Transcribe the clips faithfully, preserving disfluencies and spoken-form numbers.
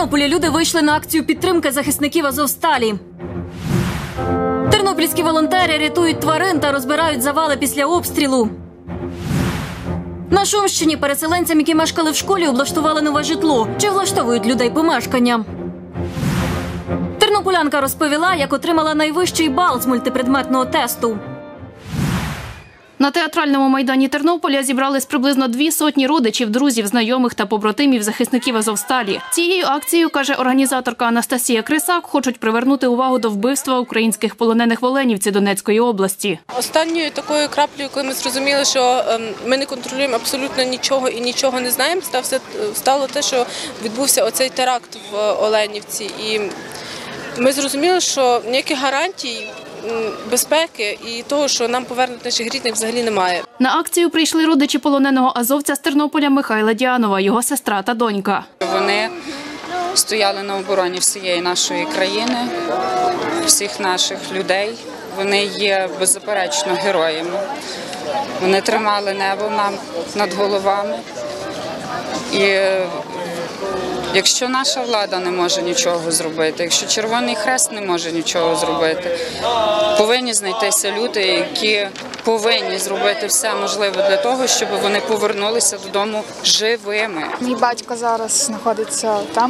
Тернополі люди вийшли на акцію підтримки захисників Азовсталі. Тернопільські волонтери рятують тварин та розбирають завали після обстрілу. На Шумщині переселенцям, які мешкали в школі, облаштували нове житло. Чи влаштовують людей помешкання? Тернополянка розповіла, як отримала найвищий бал з мультипредметного тесту. На театральному майдані Тернополя зібрались приблизно дві сотні родичів, друзів, знайомих та побратимів захисників Азовсталі. Цією акцією, каже організаторка Анастасія Крисак, хочуть привернути увагу до вбивства українських полонених в Оленівці Донецької області. Останньою такою краплею, коли ми зрозуміли, що ми не контролюємо абсолютно нічого і нічого не знаємо, стало те, що відбувся оцей теракт в Оленівці. І ми зрозуміли, що ніяких гарантій безпеки і того, що нам повернуть наших рідних, взагалі немає. На акцію прийшли родичі полоненого азовця з Тернополя Михайла Діанова, його сестра та донька. Вони стояли на обороні всієї нашої країни, всіх наших людей. Вони є беззаперечно героями. Вони тримали небо нам над головами. І якщо наша влада не може нічого зробити, якщо Червоний Хрест не може нічого зробити, повинні знайтися люди, які повинні зробити все можливе для того, щоб вони повернулися додому живими. Мій батько зараз знаходиться там.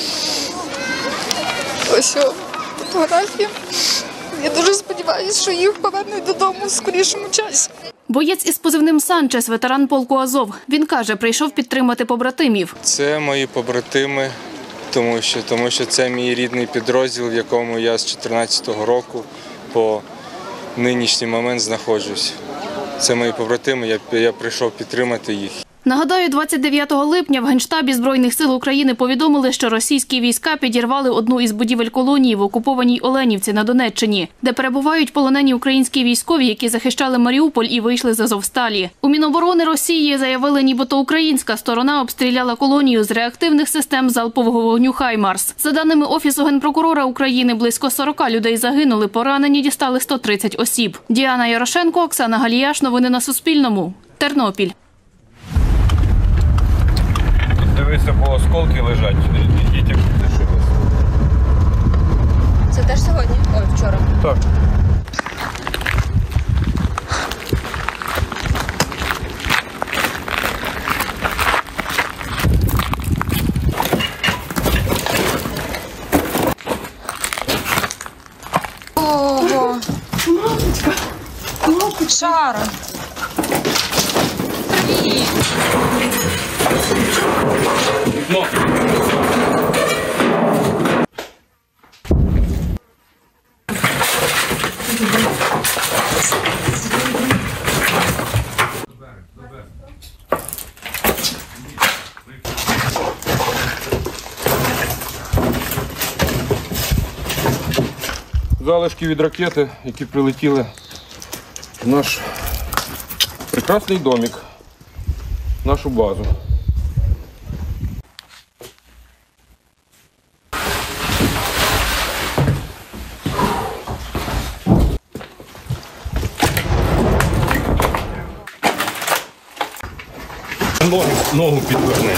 Ось фотографія. Я дуже сподіваюся, що їх повернуть додому в скорішому часі. Боєць із позивним «Санчес» – ветеран полку «Азов». Він каже, прийшов підтримати побратимів. Це мої побратими, тому що, тому що це мій рідний підрозділ, в якому я з дві тисячі чотирнадцятого року по нинішній момент знаходжусь. Це мої побратими, я, я прийшов підтримати їх. Нагадаю, двадцять дев'ятого липня в Генштабі Збройних сил України повідомили, що російські війська підірвали одну із будівель колонії в окупованій Оленівці на Донеччині, де перебувають полонені українські військові, які захищали Маріуполь і вийшли з Азовсталі. У Міноборони Росії заявили, нібито українська сторона обстріляла колонію з реактивних систем залпового вогню «Хаймарс». За даними Офісу Генпрокурора України, близько сорока людей загинули, поранені дістали сто тридцять осіб. Діана Ярошенко, Оксана Галіяш. Новини на Суспільному. Тернопіль. Дивися, по осколки лежать, дітям лишилось. Це теж сьогодні? Ой, вчора. Так. Ого! Мамочка! Шара! Привіт! Ну. Залишки від ракети, які прилетіли в наш прекрасний домик, нашу базу. Ногу, ногу підверни.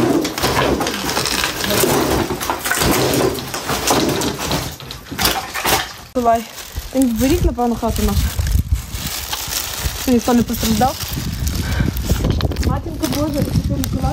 Миколай, він беріть, напевно, хату нашу. Що ніхто не постраждав. Матінка Божа, і Святий Миколай.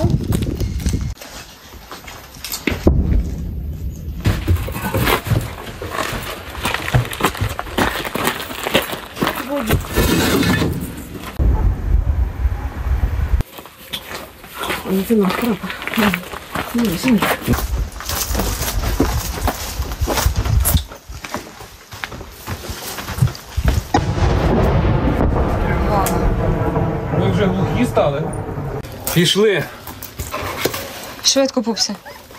Це наш прапор. Ні, сині. Ви вже глухі стали? Пішли. Швидко, пупси.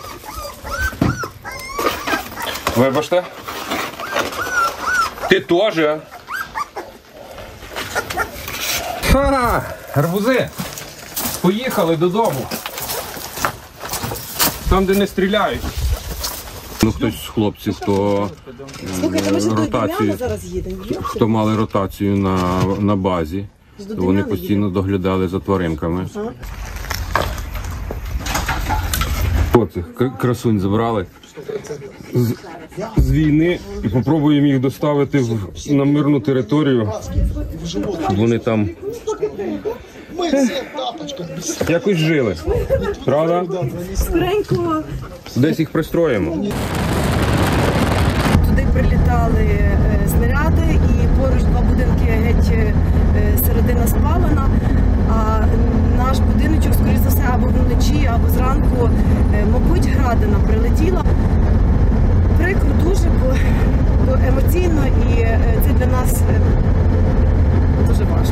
Вибачте. Ти теж. Ха! Гарбузи! Поїхали додому. Там, де не стріляють. Ну, хтось з хлопців, хто ротацію, хто мали ротацію на, на базі, вони постійно доглядали за тваринками. От, цих красунь забрали з, з війни і попробуємо їх доставити в, на мирну територію, щоб вони там якось жили. Правда? Десь їх пристроїмо. Туди прилітали снаряди і поруч два будинки геть середина спалена, а наш будиночок, скоріш за все, або вночі, або зранку, мабуть, градина прилетіла. Прикро дуже, бо, бо емоційно і це для нас дуже важко.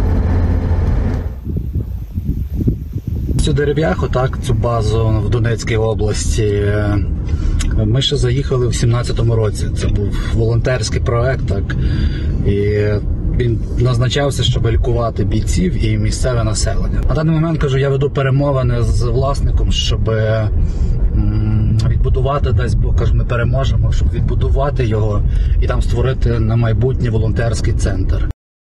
Цю дерев'яху, так, цю базу в Донецькій області, ми ще заїхали в сімнадцятому році. Це був волонтерський проект, так, і він назначався, щоб лікувати бійців і місцеве населення. На даний момент, кажу, я веду перемовини з власником, щоб відбудувати, десь, бо, кажу, ми переможемо, щоб відбудувати його і там створити на майбутнє волонтерський центр.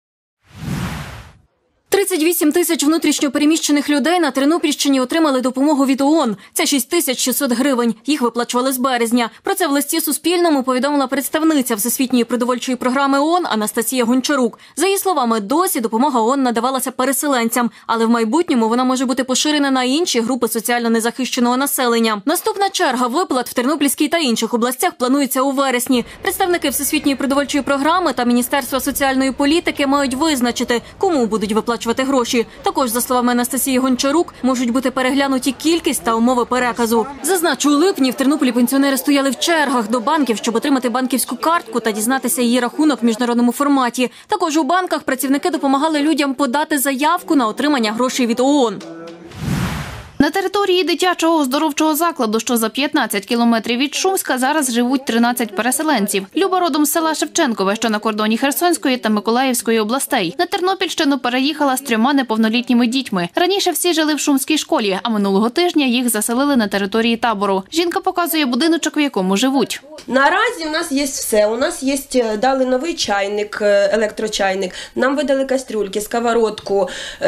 тридцять вісім тисяч внутрішньопереміщених людей на Тернопільщині отримали допомогу від ООН. Це шість тисяч шістсот гривень. Їх виплачували з березня. Про це в листі Суспільному повідомила представниця Всесвітньої продовольчої програми ООН Анастасія Гончарук. За її словами, досі допомога ООН надавалася переселенцям, але в майбутньому вона може бути поширена на інші групи соціально незахищеного населення. Наступна черга виплат в Тернопільській та інших областях планується у вересні. Представники Всесвітньої продовольчої програми та Міністерства соціальної політики мають визначити, кому будуть виплачувати гроші. Також, за словами Анастасії Гончарук, можуть бути переглянуті кількість та умови переказу. Зазначу, у липні в Тернополі пенсіонери стояли в чергах до банків, щоб отримати банківську картку та дізнатися її рахунок в міжнародному форматі. Також у банках працівники допомагали людям подати заявку на отримання грошей від ООН. На території дитячого оздоровчого закладу, що за п'ятнадцять кілометрів від Шумська, зараз живуть тринадцять переселенців. Люба родом з села Шевченкове, що на кордоні Херсонської та Миколаївської областей. На Тернопільщину переїхала з трьома неповнолітніми дітьми. Раніше всі жили в Шумській школі, а минулого тижня їх заселили на території табору. Жінка показує будиночок, в якому живуть. Наразі у нас є все. У нас є, дали новий чайник, електрочайник, нам видали кастрюльки, сковородку,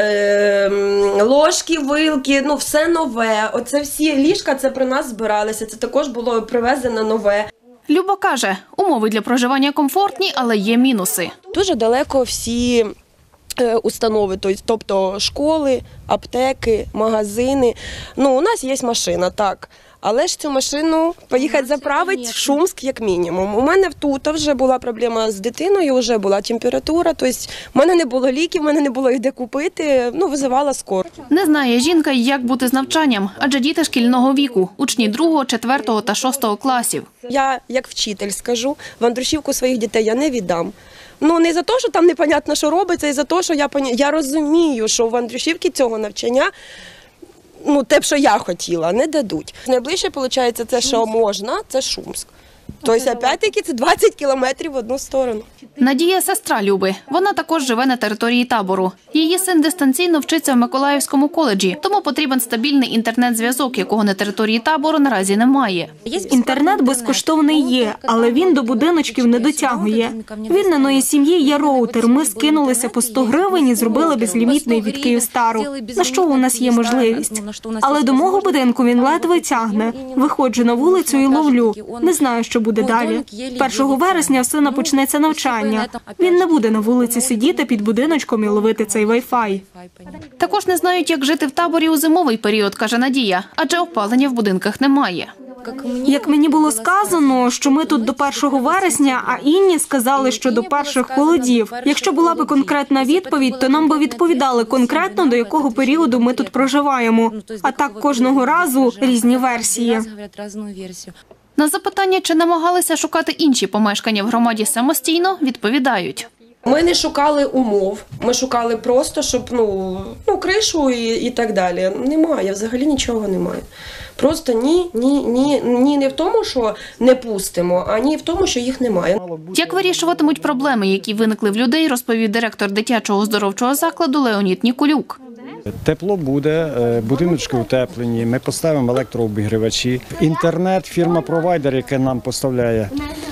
ложки, вилки, ну все нове. Оце всі ліжка, це при нас збиралися, це також було привезено нове. Люба каже, умови для проживання комфортні, але є мінуси. Дуже далеко всі установи, тобто школи, аптеки, магазини. Ну, у нас є машина, так. Але ж цю машину поїхати заправити в Шумськ як мінімум. У мене тут вже була проблема з дитиною, вже була температура, тобто в мене не було ліків, в мене не було їх де купити, ну, визивала скору. Не знає жінка, як бути з навчанням, адже діти шкільного віку, учні другого, четвертого та шостого класів. Я, як вчитель, скажу, в Андрушівку своїх дітей я не віддам. Ну, не за те, що там непонятно, що робиться, і за те, що я, я розумію, що в Андрушівці цього навчання, ну, те, що я хотіла, не дадуть. Найближче, виходить, це, що можна, це Шумськ. Тобто, опять-таки, це двадцять кілометрів в одну сторону. Надія – сестра Люби. Вона також живе на території табору. Її син дистанційно вчиться в Миколаївському коледжі, тому потрібен стабільний інтернет-зв'язок, якого на території табору наразі немає. Інтернет безкоштовний є, але він до будиночків не дотягує. В Вільниної сім'ї є роутер. Ми скинулися по сто гривень і зробили безлімітний від Київстару, на що у нас є можливість. Але до мого будинку він ледве тягне. Виходжу на вулицю і ловлю. Не знаю, що буде далі. першого вересня в сина почнеться навчання. Він не буде на вулиці сидіти під будиночком і ловити цей вай-фай. Також не знають, як жити в таборі у зимовий період, каже Надія, адже опалення в будинках немає. Як мені було сказано, що ми тут до першого вересня, а Інні сказали, що до перших холодів. Якщо була б конкретна відповідь, то нам би відповідали конкретно, до якого періоду ми тут проживаємо. А так кожного разу різні версії. На запитання, чи намагалися шукати інші помешкання в громаді самостійно, відповідають. Ми не шукали умов, ми шукали просто, щоб, ну, ну кришу і, і так далі. Немає, взагалі нічого немає. Просто ні, ні, ні, ні не в тому, що не пустимо, а ні в тому, що їх немає. Як вирішуватимуть проблеми, які виникли в людей, розповів директор дитячого оздоровчого закладу Леонід Ніколюк. Тепло буде, будиночки утеплені, ми поставимо електрообігрівачі. Інтернет, фірма-провайдер, яка нам поставляє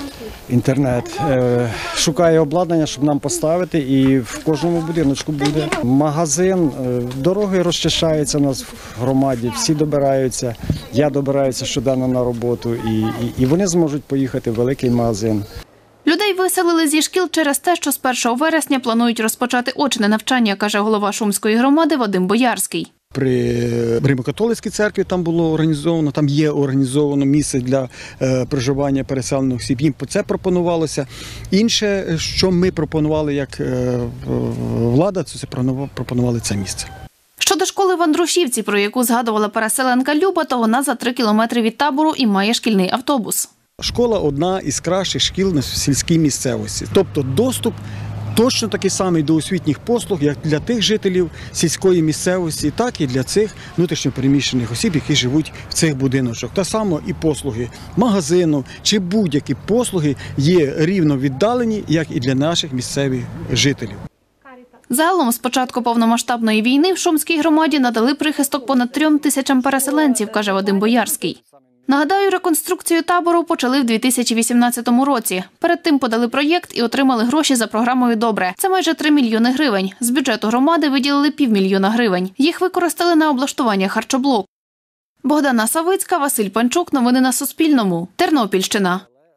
інтернет. Шукає обладнання, щоб нам поставити, і в кожному будиночку буде магазин. Дороги розчищаються у нас в громаді, всі добираються. Я добираюся щоденно на роботу, і, і, і вони зможуть поїхати в великий магазин. Людей виселили зі шкіл через те, що з першого вересня планують розпочати очне навчання, каже голова Шумської громади Вадим Боярський. При Римо-католицькій церкві там було організовано, там є організовано місце для е, проживання переселених осіб. Їм це пропонувалося. Інше, що ми пропонували як е, влада, це пропонували це місце. Щодо школи в Андрушівці, про яку згадувала переселенка Люба, то вона за три кілометри від табору і має шкільний автобус. Школа – одна із кращих шкіл на сільській місцевості. Тобто доступ точно такий самий до освітніх послуг, як для тих жителів сільської місцевості, так і для цих внутрішньопереміщених осіб, які живуть в цих будиночках. Та само і послуги магазину чи будь-які послуги є рівно віддалені, як і для наших місцевих жителів. Загалом з початку повномасштабної війни в Шумській громаді надали прихисток понад трьом тисячам переселенців, каже Вадим Боярський. Нагадаю, реконструкцію табору почали в дві тисячі вісімнадцятому році. Перед тим подали проєкт і отримали гроші за програмою «Добре». Це майже три мільйони гривень. З бюджету громади виділили півмільйона гривень. Їх використали на облаштування харчоблоку. Богдана Савицька, Василь Панчук. Новини на Суспільному. Тернопільщина.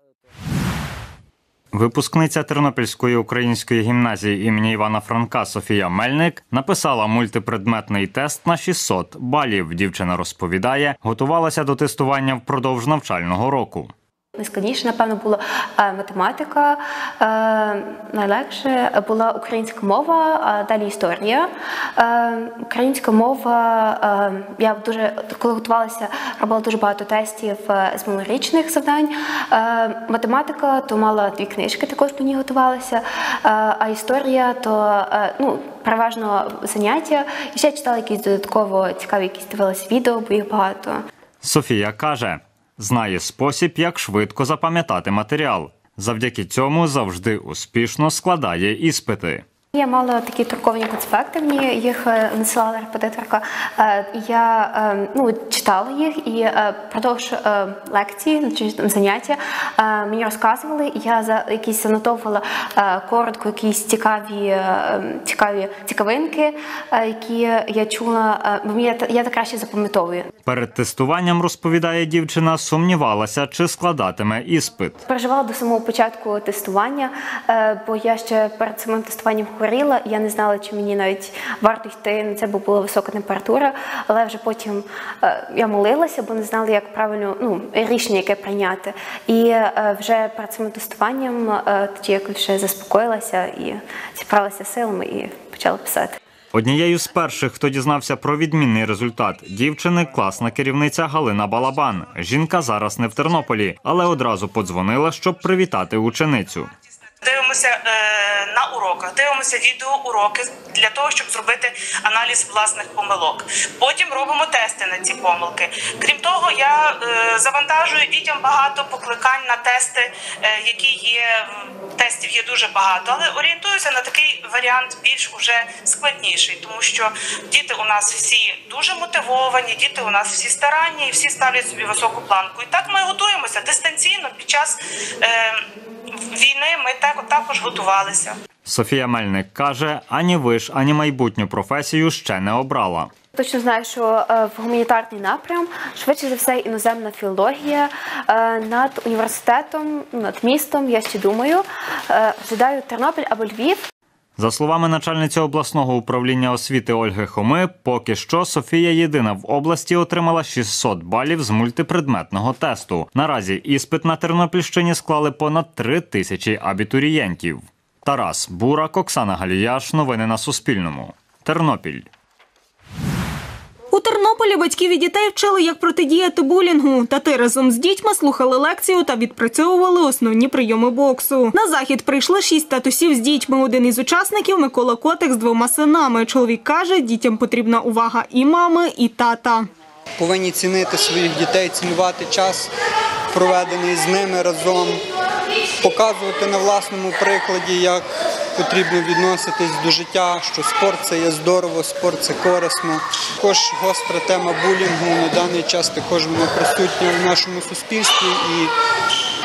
Випускниця Тернопільської української гімназії імені Івана Франка Софія Мельник написала мультипредметний тест на шістсот балів. Дівчина розповідає, готувалася до тестування впродовж навчального року. Найскладніше, напевно, була математика, найлегше була українська мова, а далі історія. Українська мова, я дуже, коли готувалася, робила дуже багато тестів з минулорічних завдань. Математика, то мала дві книжки, також по ній готувалася, а історія, то, ну, переважно заняття. І ще читала якісь додатково цікаві, якісь дивилася відео, бо їх багато. Софія каже, знає спосіб, як швидко запам'ятати матеріал. Завдяки цьому завжди успішно складає іспити. Я мала такі друковані конспекти, мені їх надсилала репетиторка. Я ну, читала їх і продовж лекції, заняття мені розказували, і я за якісь занотовувала коротко якісь цікаві, цікаві цікавинки, які я чула, бо я так краще запам'ятовую. Перед тестуванням, розповідає дівчина, сумнівалася, чи складатиме іспит. Переживала до самого початку тестування, бо я ще перед самим тестуванням хворіла, я не знала, чи мені навіть варто йти на це, бо була висока температура, але вже потім е, я молилася, бо не знала, як правильно, ну, рішення яке прийняти. І е, вже перед самим тестуванням е, тоді якось вже заспокоїлася і зібралася силами і почала писати. Однією з перших, хто дізнався про відмінний результат дівчини, класна керівниця Галина Балабан. Жінка зараз не в Тернополі, але одразу подзвонила, щоб привітати ученицю. Дивимося е, на уроках, дивимося відеоуроки для того, щоб зробити аналіз власних помилок. Потім робимо тести на ці помилки. Крім того, я е, завантажую дітям багато покликань на тести, е, які є, тестів є дуже багато, але орієнтуюся на такий варіант більш уже складніший, тому що діти у нас всі дуже мотивовані, діти у нас всі старанні і всі ставлять собі високу планку. І так ми готуємося дистанційно під час е, війни, ми також готувалися. Софія Мельник каже, ані виш, ані майбутню професію ще не обрала. Точно знаю, що в гуманітарний напрям, швидше за все, іноземна філологія. Над університетом, над містом, я ще думаю, розглядаю Тернопіль або Львів. За словами начальниці обласного управління освіти Ольги Хоми, поки що Софія єдина в області отримала шістсот балів з мультипредметного тесту. Наразі іспит на Тернопільщині склали понад три тисячі абітурієнтів. Тарас Бурак, Оксана Галіяш. Новини на Суспільному. Тернопіль. У Тернополі батьків і дітей вчили, як протидіяти булінгу. Тати разом з дітьми слухали лекцію та відпрацьовували основні прийоми боксу. На захід прийшли шість татусів з дітьми. Один із учасників – Микола Котик з двома синами. Чоловік каже, дітям потрібна увага і мами, і тата. Повинні цінити своїх дітей, цінувати час, проведений з ними разом, показувати на власному прикладі, як потрібно відноситись до життя, що спорт – це є здорово, спорт – це корисно. Також гостра тема булінгу на даний час також вона присутня в нашому суспільстві і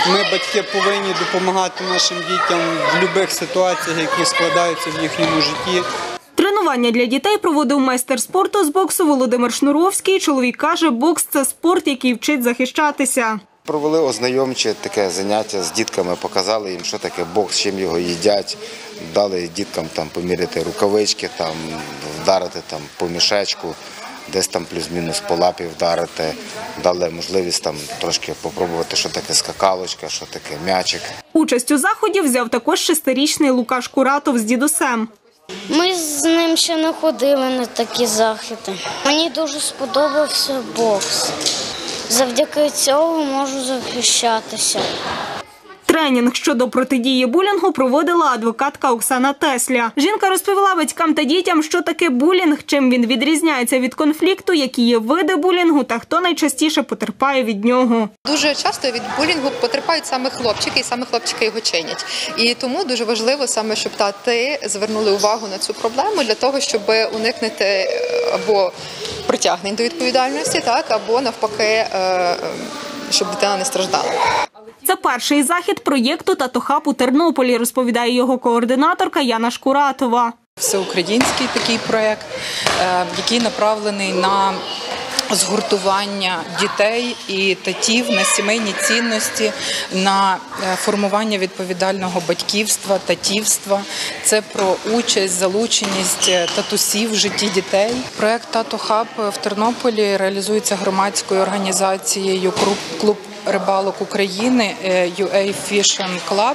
ми, батьки, повинні допомагати нашим дітям в будь-яких ситуаціях, які складаються в їхньому житті. Тренування для дітей проводив майстер спорту з боксу Володимир Шнуровський. Чоловік каже, бокс – це спорт, який вчить захищатися. Провели ознайомче таке заняття з дітками, показали їм, що таке бокс, чим його їдять. Дали діткам там поміряти рукавички, там, вдарити там, по мішечку, десь там плюс-мінус по лапі вдарити. Дали можливість там трошки попробувати, що таке скакалочка, що таке м'ячик. Участь у заході взяв також шестирічний Лукаш Куратов з дідусем. Ми з ним ще не ходили на такі заходи. Мені дуже сподобався бокс. Завдяки цьому можу захищатися. Тренінг щодо протидії булінгу проводила адвокатка Оксана Тесля. Жінка розповіла батькам та дітям, що таке булінг, чим він відрізняється від конфлікту, які є види булінгу та хто найчастіше потерпає від нього. Дуже часто від булінгу потерпають саме хлопчики, і саме хлопчики його чинять. І тому дуже важливо саме, щоб тати звернули увагу на цю проблему для того, щоб уникнути або притягнень до відповідальності, так, або навпаки, щоб дитина не страждала. Це перший захід проєкту «Татохаб» у Тернополі, розповідає його координаторка Яна Шкуратова. Всеукраїнський такий проєкт, який направлений на згуртування дітей і татів, на сімейні цінності, на формування відповідального батьківства, татівства. Це про участь, залученість татусів в житті дітей. Проєкт «Татохаб» в Тернополі реалізується громадською організацією «Клуб рибалок України» ю ей Fishing Club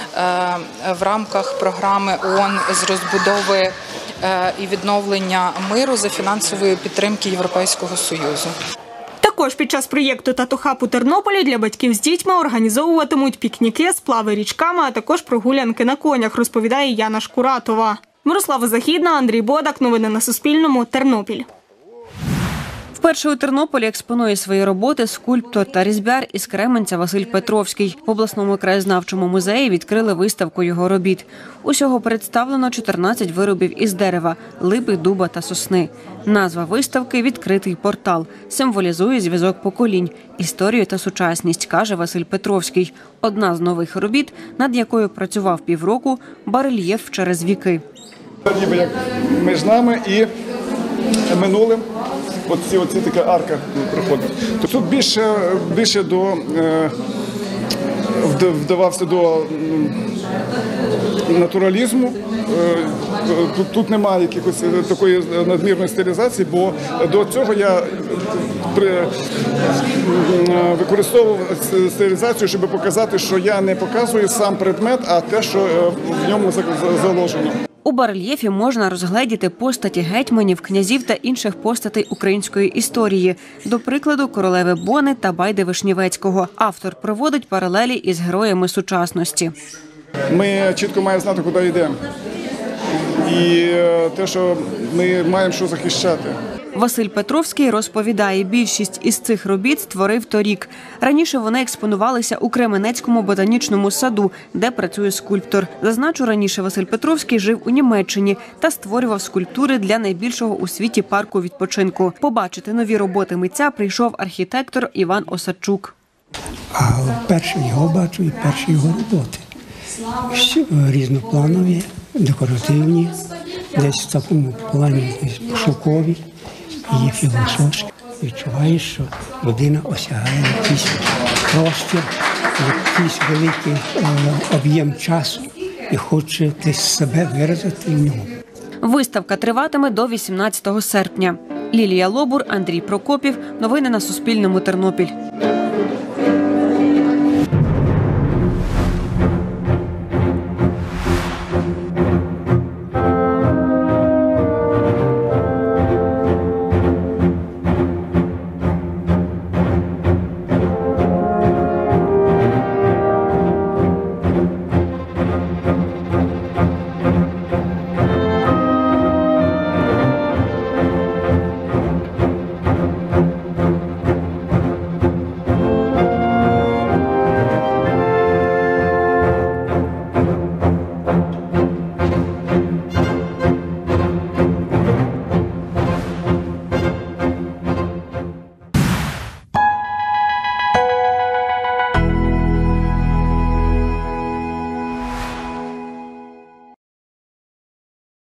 в рамках програми ООН з розбудови і відновлення миру за фінансової підтримки Європейського Союзу. Також під час проєкту «Татохаб» у Тернополі для батьків з дітьми організовуватимуть пікніки, сплави річками, а також прогулянки на конях, розповідає Яна Шкуратова. Мирослава Західна, Андрій Бодак. Новини на Суспільному. Тернопіль. Вперше у Тернополі експонує свої роботи скульптор та різьбяр із Кременця Василь Петровський. В обласному краєзнавчому музеї відкрили виставку його робіт. Усього представлено чотирнадцять виробів із дерева – липи, дуба та сосни. Назва виставки – «Відкритий портал». Символізує зв'язок поколінь, історію та сучасність, каже Василь Петровський. Одна з нових робіт, над якою працював півроку – барельєф через віки. Ніби як між нами і минулим. Оці, оці така арка проходить. Тут більше, більше до, е, вдавався до натуралізму. Е, тут, тут немає якихось такої надмірної стилізації, бо до цього я при, використовував стилізацію, щоб показати, що я не показую сам предмет, а те, що в ньому заложено. У барельєфі можна розгледіти постаті гетьманів, князів та інших постатей української історії. До прикладу, королеви Бони та Байди Вишнівецького. Автор проводить паралелі із героями сучасності. Ми чітко маємо знати, куди йдемо. І те, що ми маємо що захищати. Василь Петровський розповідає, більшість із цих робіт створив торік. Раніше вони експонувалися у Кременецькому ботанічному саду, де працює скульптор. Зазначу, раніше Василь Петровський жив у Німеччині та створював скульптури для найбільшого у світі парку відпочинку. Побачити нові роботи митця прийшов архітектор Іван Осадчук. А вперше його бачу і перші його роботи. Різнопланові, декоративні, десь в такому плані пошукові. Є філософське. Відчуваєш, що людина осягає якийсь простір, якийсь великий об'єм часу і хоче десь себе виразити в ньому. Виставка триватиме до вісімнадцятого серпня. Лілія Лобур, Андрій Прокопів. Новини на Суспільному. Тернопіль.